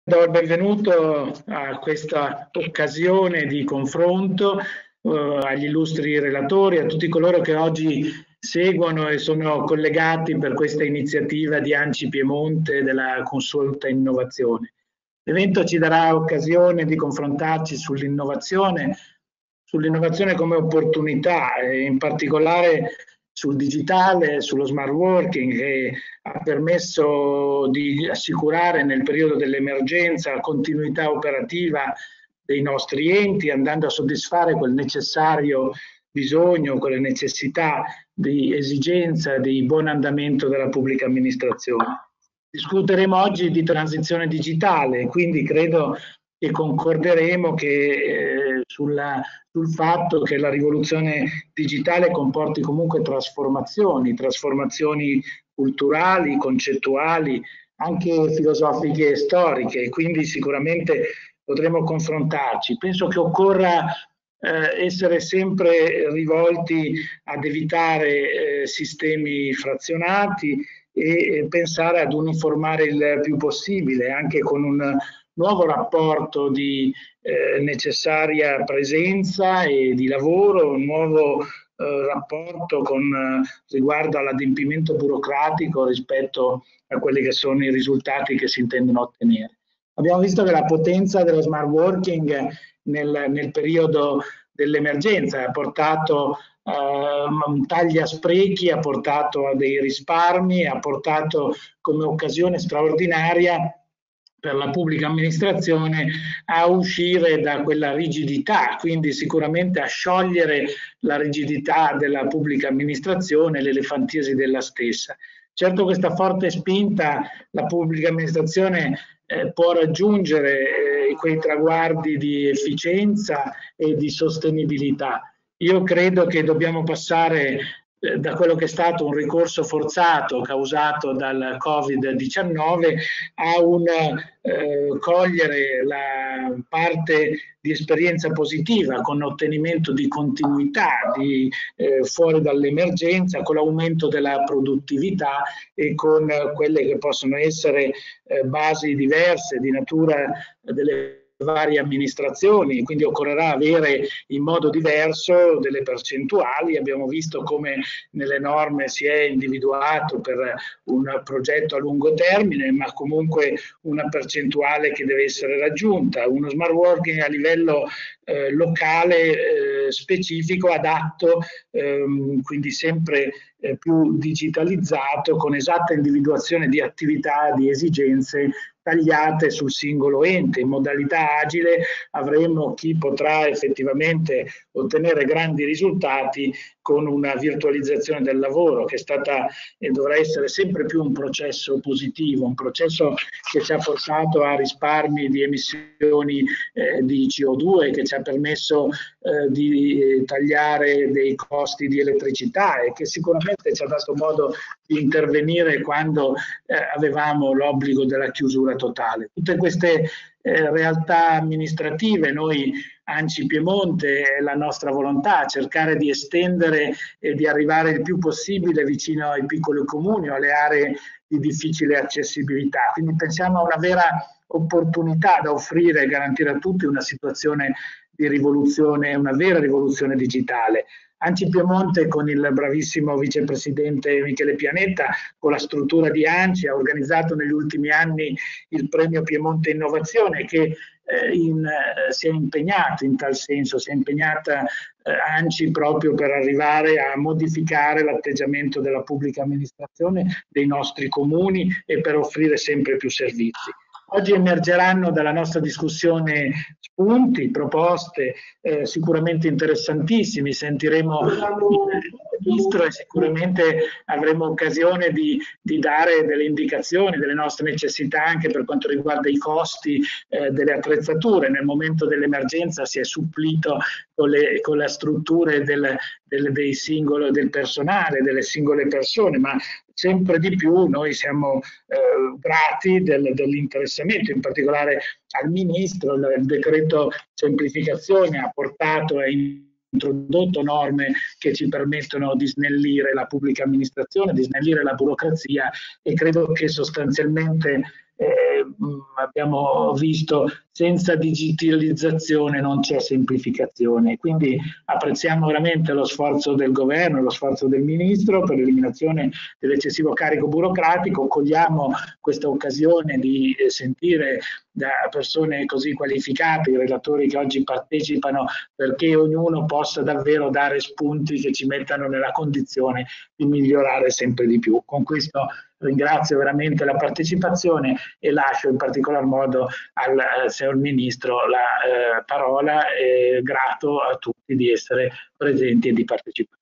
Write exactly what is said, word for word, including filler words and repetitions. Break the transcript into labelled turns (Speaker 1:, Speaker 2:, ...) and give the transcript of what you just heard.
Speaker 1: Do il benvenuto a questa occasione di confronto eh, agli illustri relatori, a tutti coloro che oggi seguono e sono collegati per questa iniziativa di ANCI Piemonte della Consulta Innovazione. L'evento ci darà occasione di confrontarci sull'innovazione, sull'innovazione come opportunità e in particolare sul digitale, sullo smart working che ha permesso di assicurare nel periodo dell'emergenza la continuità operativa dei nostri enti, andando a soddisfare quel necessario bisogno, quelle necessità di esigenza di buon andamento della pubblica amministrazione. Discuteremo oggi di transizione digitale, quindi credo che concorderemo che, eh, sulla, sul fatto che la rivoluzione digitale comporti comunque trasformazioni, trasformazioni culturali, concettuali, anche filosofiche e storiche, quindi sicuramente potremo confrontarci. Penso che occorra eh, essere sempre rivolti ad evitare eh, sistemi frazionati e eh, pensare ad uniformare il più possibile, anche con un nuovo rapporto di eh, necessaria presenza e di lavoro, un nuovo eh, rapporto con eh, riguardo all'adempimento burocratico rispetto a quelli che sono i risultati che si intendono ottenere. Abbiamo visto che la potenza dello smart working nel, nel periodo dell'emergenza ha portato Uh, tagli a sprechi, ha portato a dei risparmi, ha portato come occasione straordinaria per la pubblica amministrazione a uscire da quella rigidità, quindi sicuramente a sciogliere la rigidità della pubblica amministrazione, l'elefantiasi della stessa. Certo, questa forte spinta la pubblica amministrazione eh, può raggiungere eh, quei traguardi di efficienza e di sostenibilità. Io credo che dobbiamo passare eh, da quello che è stato un ricorso forzato causato dal Covid diciannove a un eh, cogliere la parte di esperienza positiva con ottenimento di continuità di, eh, fuori dall'emergenza, con l'aumento della produttività e con quelle che possono essere eh, basi diverse di natura delle varie amministrazioni, quindi occorrerà avere in modo diverso delle percentuali. Abbiamo visto come nelle norme si è individuato per un progetto a lungo termine, ma comunque una percentuale che deve essere raggiunta, uno smart working a livello eh, locale eh, specifico, adatto, ehm, quindi sempre eh, più digitalizzato, con esatta individuazione di attività, di esigenze tagliate sul singolo ente. In modalità agile avremo chi potrà effettivamente ottenere grandi risultati con una virtualizzazione del lavoro che è stata e dovrà essere sempre più un processo positivo, un processo che ci ha portato a risparmi di emissioni eh, di C O due, che ci ha permesso eh, di tagliare dei costi di elettricità e che sicuramente ci ha dato modo di intervenire quando eh, avevamo l'obbligo della chiusura totale. Tutte queste eh, realtà amministrative, noi ANCI Piemonte, è la nostra volontà cercare di estendere e di arrivare il più possibile vicino ai piccoli comuni o alle aree di difficile accessibilità. Quindi pensiamo a una vera opportunità da offrire e garantire a tutti una situazione di rivoluzione, una vera rivoluzione digitale. ANCI Piemonte, con il bravissimo vicepresidente Michele Pianetta, con la struttura di ANCI, ha organizzato negli ultimi anni il premio Piemonte Innovazione, che eh, in, eh, si è impegnato in tal senso, si è impegnata eh, ANCI proprio per arrivare a modificare l'atteggiamento della pubblica amministrazione, dei nostri comuni e per offrire sempre più servizi. Oggi emergeranno dalla nostra discussione spunti, proposte eh, sicuramente interessantissimi, sentiremo il Ministro e sicuramente avremo occasione di, di dare delle indicazioni, delle nostre necessità anche per quanto riguarda i costi eh, delle attrezzature. Nel momento dell'emergenza si è supplito con le, con le strutture del, del, dei singolo, del personale, delle singole persone, ma sempre di più noi siamo eh, grati del, dell'interessamento, in particolare al Ministro. Il, il decreto semplificazione ha portato e introdotto norme che ci permettono di snellire la pubblica amministrazione, di snellire la burocrazia, e credo che sostanzialmente eh, abbiamo visto senza digitalizzazione non c'è semplificazione, quindi apprezziamo veramente lo sforzo del governo, lo sforzo del ministro per l'eliminazione dell'eccessivo carico burocratico. Cogliamo questa occasione di sentire da persone così qualificate, i relatori che oggi partecipano, perché ognuno possa davvero dare spunti che ci mettano nella condizione di migliorare sempre di più. Con questo ringrazio veramente la partecipazione e lascio in particolar modo al eh, signor Ministro la eh, parola, e grato a tutti di essere presenti e di partecipare.